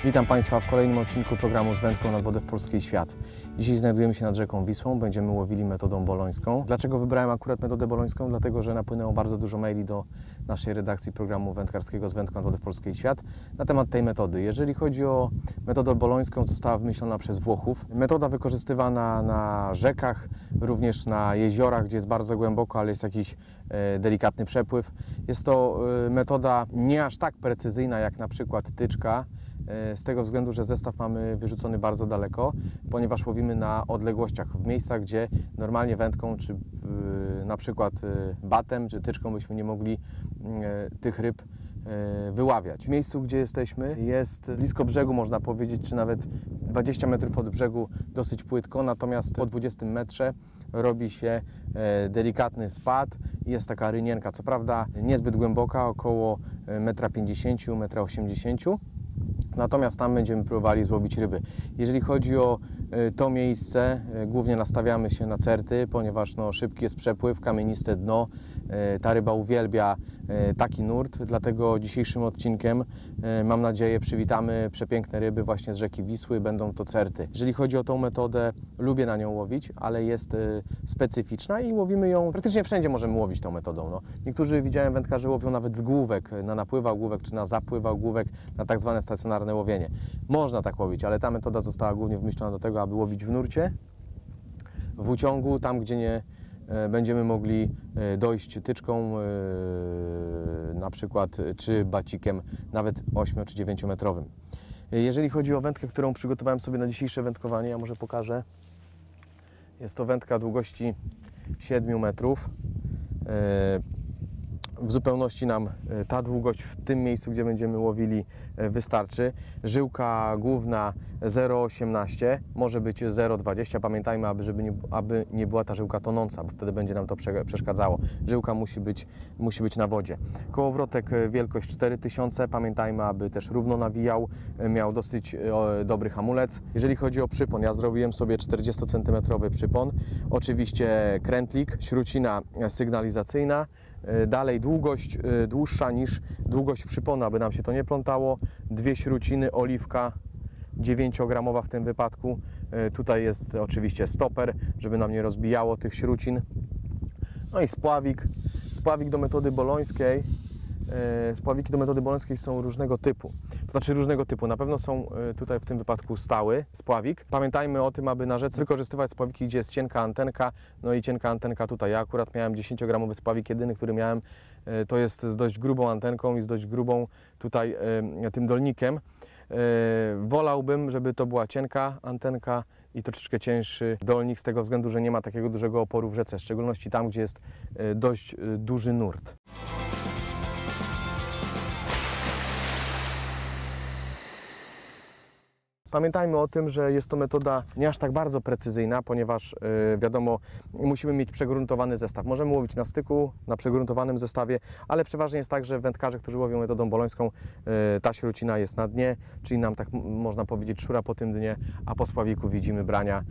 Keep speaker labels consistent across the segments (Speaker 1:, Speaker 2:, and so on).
Speaker 1: Witam Państwa w kolejnym odcinku programu Z wędką nad wodę w Polski i świat. Dzisiaj znajdujemy się nad rzeką Wisłą, będziemy łowili metodą bolońską. Dlaczego wybrałem akurat metodę bolońską? Dlatego, że napłynęło bardzo dużo maili do naszej redakcji programu wędkarskiego Z wędką nad wodę w Polski i świat na temat tej metody. Jeżeli chodzi o metodę bolońską, została wymyślona przez Włochów. Metoda wykorzystywana na rzekach, również na jeziorach, gdzie jest bardzo głęboko, ale jest jakiś delikatny przepływ. Jest to metoda nie aż tak precyzyjna jak na przykład tyczka, z tego względu, że zestaw mamy wyrzucony bardzo daleko, ponieważ łowimy na odległościach, w miejscach, gdzie normalnie wędką, czy na przykład batem, czy tyczką byśmy nie mogli tych ryb wyławiać. W miejscu, gdzie jesteśmy, jest blisko brzegu, można powiedzieć, czy nawet 20 metrów od brzegu, dosyć płytko, natomiast po 20 metrze robi się delikatny spad i jest taka rynienka, co prawda niezbyt głęboka, około 1,50 m, 1,80 m. Natomiast tam będziemy próbowali złowić ryby. Jeżeli chodzi o to miejsce, głównie nastawiamy się na certy, ponieważ szybki jest przepływ, kamieniste dno. Ta ryba uwielbia taki nurt, dlatego dzisiejszym odcinkiem, mam nadzieję, przywitamy przepiękne ryby właśnie z rzeki Wisły, będą to certy. Jeżeli chodzi o tą metodę, lubię na nią łowić, ale jest specyficzna i łowimy ją, praktycznie wszędzie możemy łowić tą metodą. Niektórzy, widziałem, wędkarze łowią nawet z główek, na napływał główek czy na zapływał główek, na tak zwane stacjonarne łowienie. Można tak łowić, ale ta metoda została głównie wymyślona do tego, aby łowić w nurcie, w uciągu, tam gdzie nie będziemy mogli dojść tyczką, na przykład, czy bacikiem, nawet 8 czy 9 metrowym. Jeżeli chodzi o wędkę, którą przygotowałem sobie na dzisiejsze wędkowanie, ja może pokażę. Jest to wędka długości 7 metrów. W zupełności nam ta długość w tym miejscu, gdzie będziemy łowili, wystarczy. Żyłka główna 0,18, może być 0,20. Pamiętajmy, aby nie była ta żyłka tonąca, bo wtedy będzie nam to przeszkadzało. Żyłka musi być na wodzie. Kołowrotek wielkość 4000. Pamiętajmy, aby też równo nawijał, miał dosyć dobry hamulec. Jeżeli chodzi o przypon, ja zrobiłem sobie 40 cm przypon. Oczywiście krętlik, śrucina sygnalizacyjna. Dalej długość dłuższa niż długość przyponu, aby nam się to nie plątało. 2 śruciny, oliwka 9-gramowa w tym wypadku. Tutaj jest oczywiście stoper, żeby nam nie rozbijało tych śrucin. No i spławik. Spławik do metody bolońskiej. Spławiki do metody bolońskiej są różnego typu. To znaczy różnego typu. Na pewno są tutaj w tym wypadku stały spławik. Pamiętajmy o tym, aby na rzece wykorzystywać spławiki, gdzie jest cienka antenka. No i cienka antenka tutaj. Ja akurat miałem 10-gramowy spławik. Jedyny, który miałem, to jest z dość grubą antenką i z dość grubą tutaj tym dolnikiem. Wolałbym, żeby to była cienka antenka i troszeczkę cięższy dolnik, z tego względu, że nie ma takiego dużego oporu w rzece, w szczególności tam, gdzie jest dość duży nurt. Pamiętajmy o tym, że jest to metoda nie aż tak bardzo precyzyjna, ponieważ wiadomo, musimy mieć przegruntowany zestaw. Możemy łowić na styku, na przegruntowanym zestawie, ale przeważnie jest tak, że wędkarze, którzy łowią metodą bolońską, ta śrucina jest na dnie, czyli nam, tak można powiedzieć, szura po tym dnie, a po spławiku widzimy brania.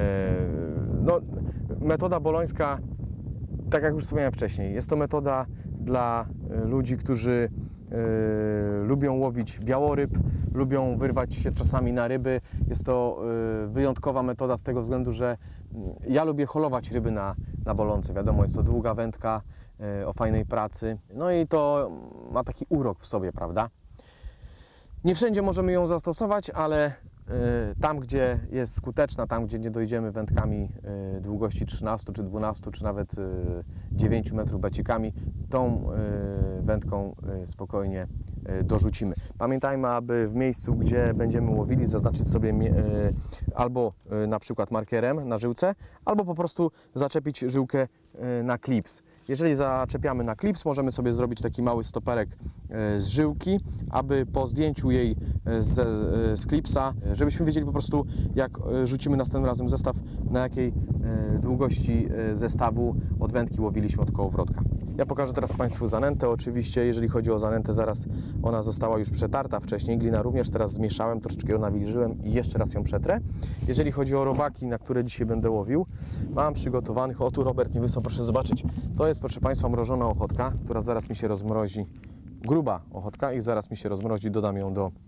Speaker 1: Metoda bolońska, tak jak już wspomniałem wcześniej, jest to metoda dla ludzi, którzy lubią łowić białoryb, lubią wyrwać się czasami na ryby. Jest to wyjątkowa metoda z tego względu, że ja lubię holować ryby na bolące. Wiadomo, jest to długa wędka o fajnej pracy. No i to ma taki urok w sobie, prawda? Nie wszędzie możemy ją zastosować, ale tam, gdzie jest skuteczna, tam, gdzie nie dojdziemy wędkami długości 13 czy 12 czy nawet 9 metrów bacikami, tą wędką spokojnie dorzucimy. Pamiętajmy, aby w miejscu, gdzie będziemy łowili, zaznaczyć sobie albo na przykład markerem na żyłce, albo po prostu zaczepić żyłkę na klips. Jeżeli zaczepiamy na klips, możemy sobie zrobić taki mały stoperek z żyłki, aby po zdjęciu jej z klipsa, żebyśmy wiedzieli po prostu, jak rzucimy następnym razem zestaw, na jakiej długości zestawu od wędki łowiliśmy od kołowrotka. Ja pokażę teraz Państwu zanętę. Oczywiście, jeżeli chodzi o zanętę, zaraz ona została już przetarta wcześniej. Glina również, teraz zmieszałem, troszeczkę ją nawilżyłem i jeszcze raz ją przetrę. Jeżeli chodzi o robaki, na które dzisiaj będę łowił, mam przygotowanych, o tu Robert mi wysłał, proszę zobaczyć, to jest, proszę Państwa, mrożona ochotka, która zaraz mi się rozmrozi, gruba ochotka i zaraz mi się rozmrozi, dodam ją do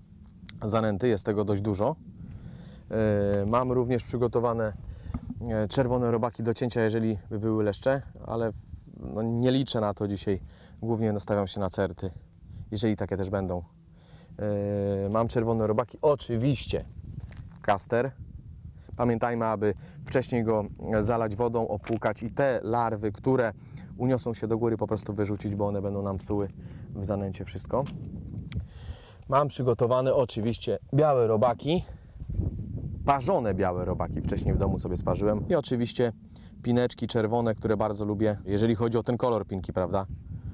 Speaker 1: zanęty, jest tego dość dużo. Mam również przygotowane czerwone robaki do cięcia, jeżeli by były leszcze, ale no, nie liczę na to dzisiaj. Głównie nastawiam się na certy, jeżeli takie też będą. Mam czerwone robaki, oczywiście kaster. Pamiętajmy, aby wcześniej go zalać wodą, opłukać i te larwy, które uniosą się do góry, po prostu wyrzucić, bo one będą nam psuły w zanęcie wszystko. Mam przygotowane oczywiście białe robaki, parzone białe robaki, wcześniej w domu sobie sparzyłem. I oczywiście pineczki czerwone, które bardzo lubię, jeżeli chodzi o ten kolor pinki, prawda?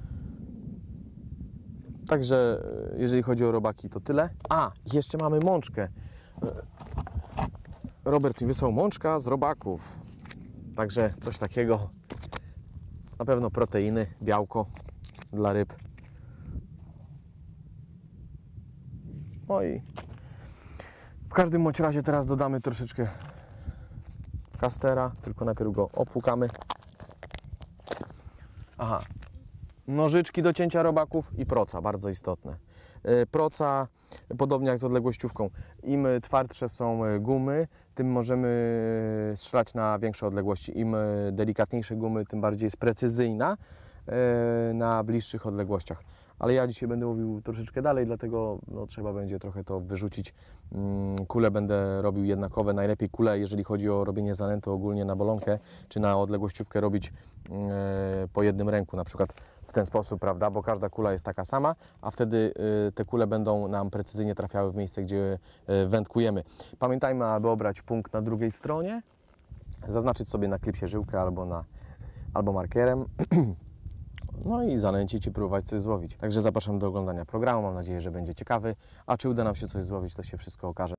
Speaker 1: Także jeżeli chodzi o robaki, to tyle. A, jeszcze mamy mączkę. Robert mi wysłał mączka z robaków. Także coś takiego. Na pewno proteiny, białko dla ryb. No i w każdym bądź razie teraz dodamy troszeczkę kastera, tylko najpierw go opłukamy. Aha, nożyczki do cięcia robaków i proca, bardzo istotne. Proca, podobnie jak z odległościówką, im twardsze są gumy, tym możemy strzelać na większe odległości. Im delikatniejsze gumy, tym bardziej jest precyzyjna na bliższych odległościach. Ale ja dzisiaj będę mówił troszeczkę dalej, dlatego no, trzeba będzie trochę to wyrzucić. Kule będę robił jednakowe. Najlepiej kule, jeżeli chodzi o robienie zanęty ogólnie na bolonkę, czy na odległościówkę robić po jednym ręku, na przykład w ten sposób, prawda, bo każda kula jest taka sama, a wtedy te kule będą nam precyzyjnie trafiały w miejsce, gdzie wędkujemy. Pamiętajmy, aby obrać punkt na drugiej stronie, zaznaczyć sobie na klipsie żyłkę albo markerem. No i zanęcić i próbować coś złowić. Także zapraszam do oglądania programu, mam nadzieję, że będzie ciekawy, a czy uda nam się coś złowić, to się wszystko okaże.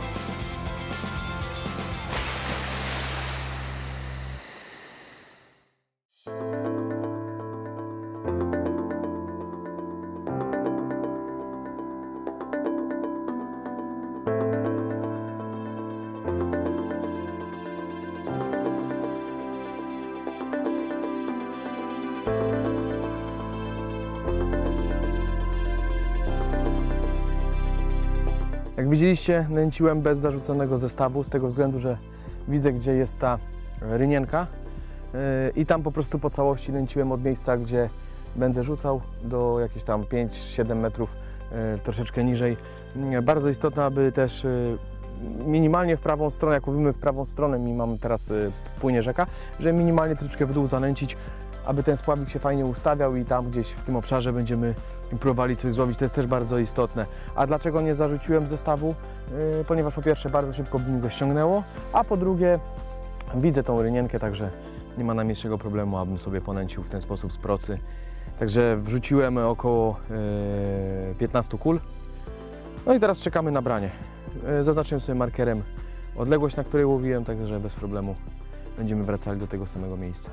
Speaker 1: Jak widzieliście, nęciłem bez zarzuconego zestawu, z tego względu, że widzę, gdzie jest ta rynienka i tam po prostu po całości nęciłem od miejsca, gdzie będę rzucał, do jakieś tam 5-7 metrów, troszeczkę niżej. Bardzo istotne, aby też minimalnie w prawą stronę, jak mówimy w prawą stronę, mam teraz płynie rzeka, że minimalnie troszeczkę w dół zanęcić, aby ten spławik się fajnie ustawiał i tam gdzieś w tym obszarze będziemy próbowali coś złowić. To jest też bardzo istotne. A dlaczego nie zarzuciłem zestawu? Ponieważ po pierwsze bardzo szybko by mi go ściągnęło, a po drugie widzę tą rynienkę, także nie ma najmniejszego problemu, abym sobie ponęcił w ten sposób z procy. Także wrzuciłem około 15 kul. No i teraz czekamy na branie. Zaznaczyłem sobie markerem odległość, na której łowiłem, także bez problemu będziemy wracali do tego samego miejsca.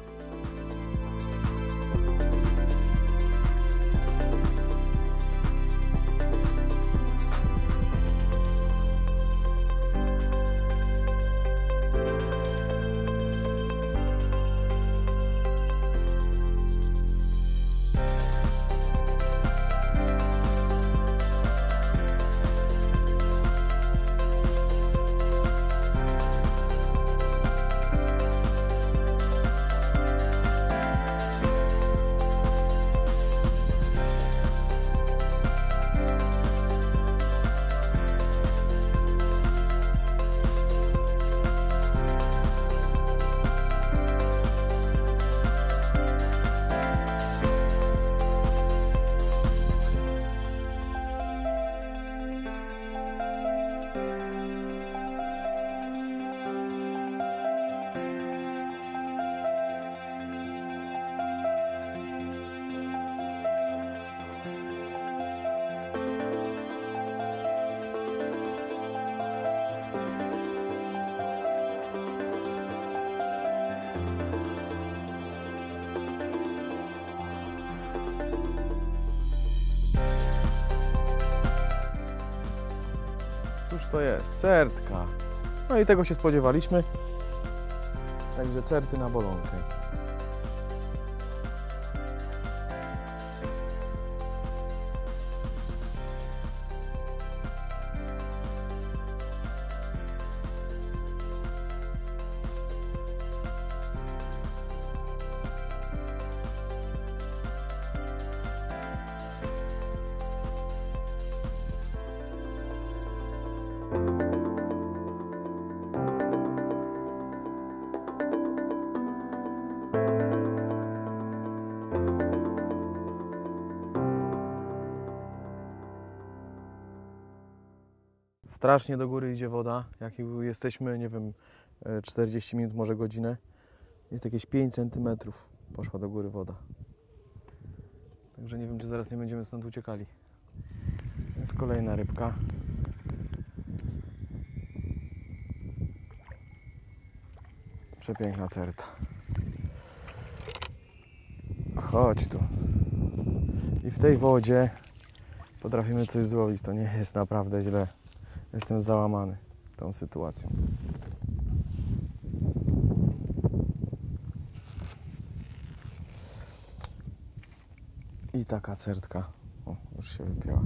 Speaker 1: Cóż to jest? Certka. No i tego się spodziewaliśmy. Także certy na bolonkę. Strasznie do góry idzie woda. Jak jesteśmy, nie wiem, 40 minut, może godzinę. Jest jakieś 5 cm. Poszła do góry woda. Także nie wiem, czy zaraz nie będziemy stąd uciekali. Jest kolejna rybka. Przepiękna certa. Chodź tu. I w tej wodzie potrafimy coś złowić. To nie jest naprawdę źle. Jestem załamany tą sytuacją. I taka certka. O, już się wypięła.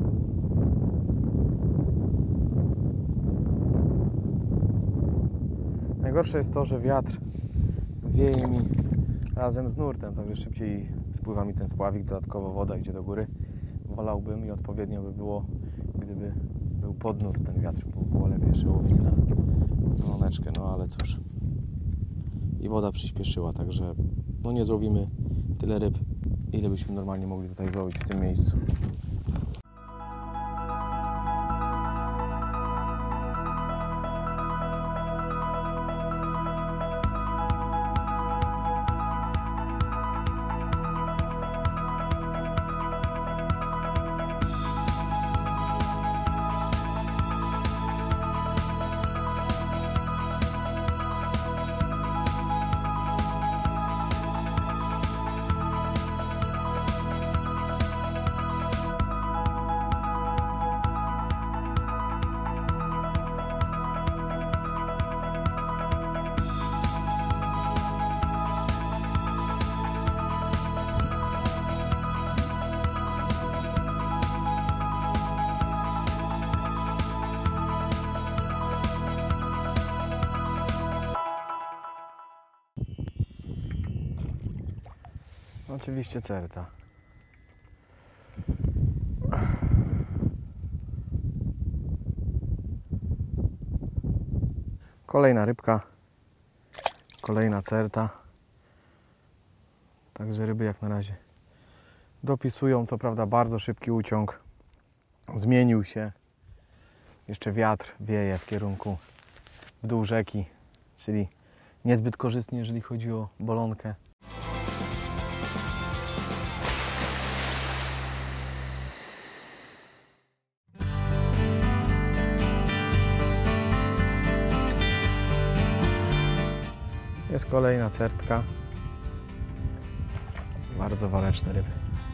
Speaker 1: Najgorsze jest to, że wiatr wieje mi razem z nurtem, także szybciej spływa mi ten spławik, dodatkowo woda idzie do góry. Wolałbym i odpowiednio by było, gdyby był pod nurt ten wiatr, bo było lepiej łowienie na łoneczkę, no ale cóż. I woda przyspieszyła, także no nie złowimy tyle ryb, ile byśmy normalnie mogli tutaj złowić w tym miejscu. Oczywiście certa. Kolejna rybka. Kolejna certa. Także ryby jak na razie dopisują. Co prawda bardzo szybki uciąg. Zmienił się. Jeszcze wiatr wieje w kierunku w dół rzeki. Czyli niezbyt korzystnie, jeżeli chodzi o bolonkę. Jest kolejna certka. Bardzo waleczne ryby.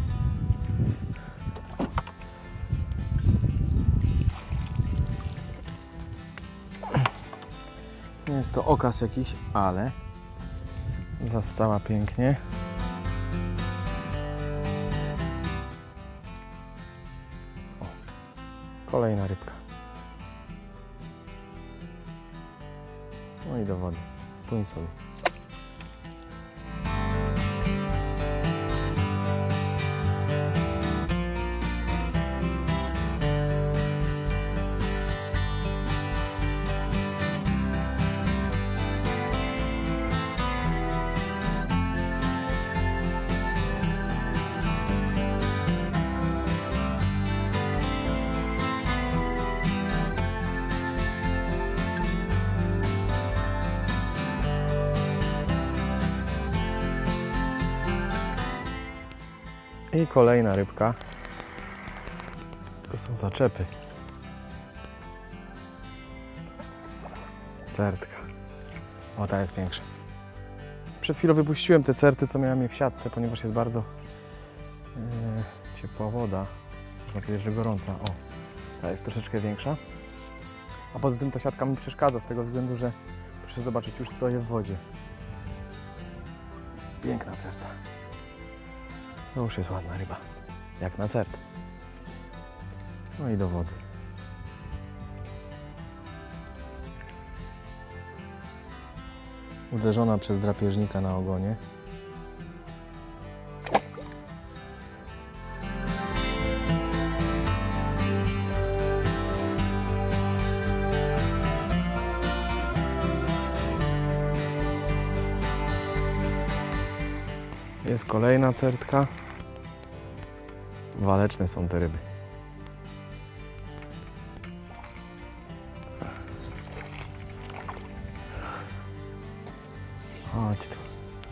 Speaker 1: Nie jest to okaz jakiś, ale zassała pięknie. O, kolejna rybka. No i do wody. Płyń sobie. I kolejna rybka. To są zaczepy. Certka. O, ta jest większa. Przed chwilą wypuściłem te certy, co miałem je w siatce, ponieważ jest bardzo ciepła woda. Można powiedzieć, że gorąca. O, ta jest troszeczkę większa. A poza tym ta siatka mi przeszkadza z tego względu, że proszę zobaczyć, już stoję w wodzie. Piękna certa. To już jest ładna ryba, jak na cert. No i do wody. Uderzona przez drapieżnika na ogonie. Jest kolejna certka. Waleczne są te ryby. Chodź tu.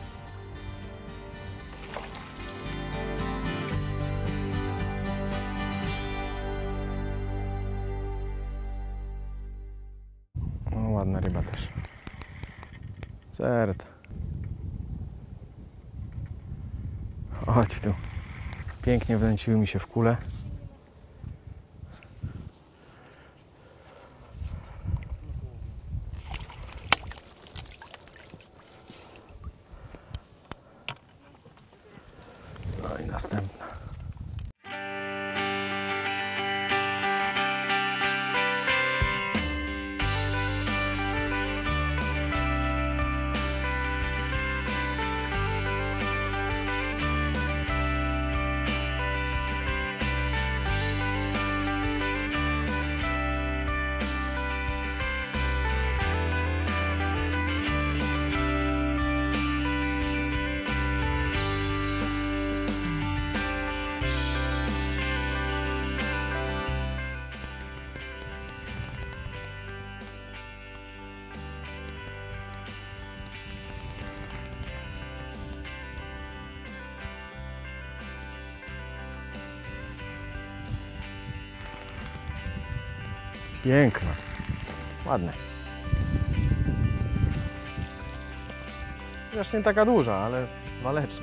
Speaker 1: No, ładna ryba też. Cert. Chodź tu. Pięknie wręciły mi się w kulę. No i następna. Piękna. Ładne. Chociaż nie taka duża, ale waleczna.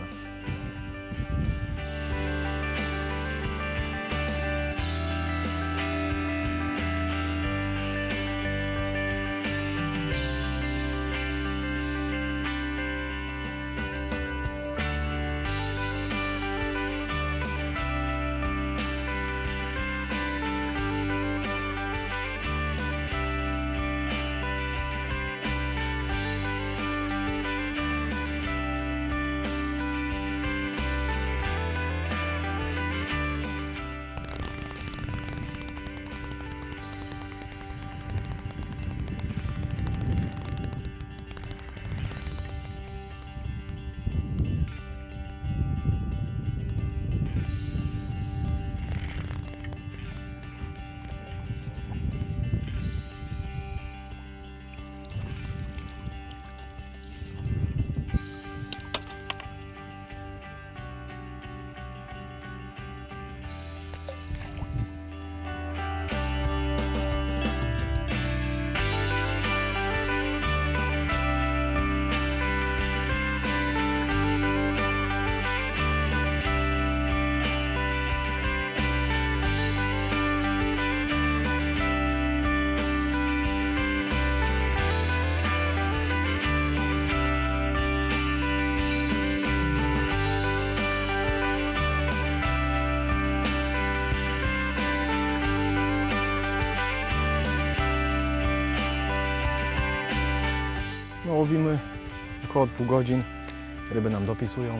Speaker 1: No, łowimy około 2 godzin. Ryby nam dopisują.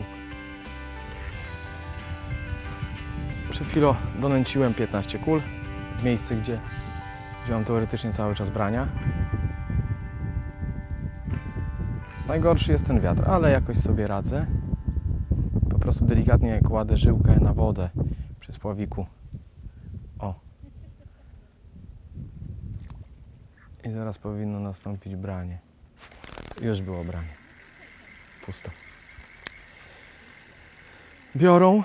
Speaker 1: Przed chwilą donęciłem 15 kul w miejsce, gdzie mam teoretycznie cały czas brania. Najgorszy jest ten wiatr, ale jakoś sobie radzę. Po prostu delikatnie kładę żyłkę na wodę przy spławiku. O. I zaraz powinno nastąpić branie. Już było branie. Pusto. Biorą,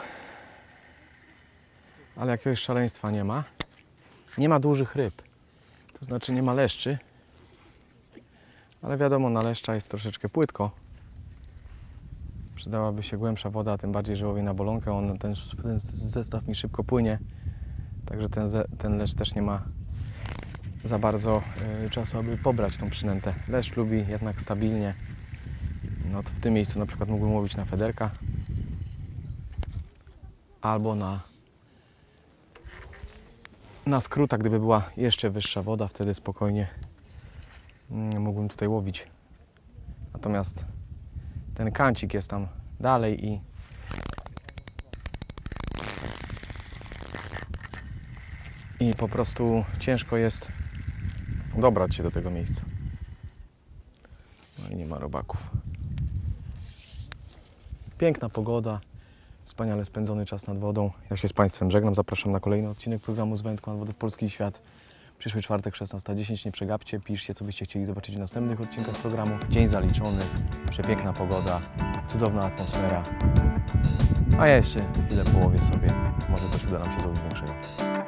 Speaker 1: ale jakiegoś szaleństwa nie ma. Nie ma dużych ryb. To znaczy nie ma leszczy. Ale wiadomo, na leszcza jest troszeczkę płytko. Przydałaby się głębsza woda, tym bardziej, że łowię na bolonkę. Ten zestaw mi szybko płynie. Także ten leszcz też nie ma za bardzo czasu, aby pobrać tą przynętę. Leszcz lubi jednak stabilnie. No to w tym miejscu na przykład mógłbym łowić na federka albo na skróta, gdyby była jeszcze wyższa woda, wtedy spokojnie mógłbym tutaj łowić. Natomiast ten kancik jest tam dalej i po prostu ciężko jest dobrać się do tego miejsca. No i nie ma robaków. Piękna pogoda, wspaniale spędzony czas nad wodą. Ja się z Państwem żegnam, zapraszam na kolejny odcinek programu Z Wędką nad wodę w Polski Świat. Przyszły czwartek 16:10, nie przegapcie, piszcie, co byście chcieli zobaczyć w następnych odcinkach programu. Dzień zaliczony. przepiękna pogoda, cudowna atmosfera. A ja jeszcze chwilę połowię sobie, może coś uda nam się złowić większego.